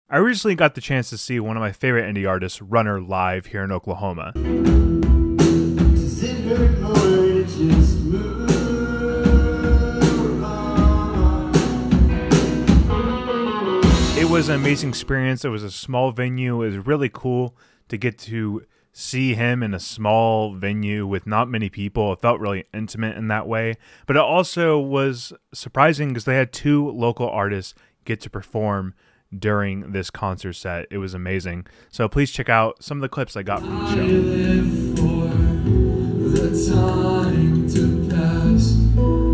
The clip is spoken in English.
I recently got the chance to see one of my favorite indie artists, Runner, live here in Oklahoma. Does it hurt more to just move on? It was an amazing experience. It was a small venue. It was really cool to get to see him in a small venue with not many people. It felt really intimate in that way. But it also was surprising because they had two local artists get to perform during this concert set. It was amazing. So please check out some of the clips I got from the show. I live for the time to pass.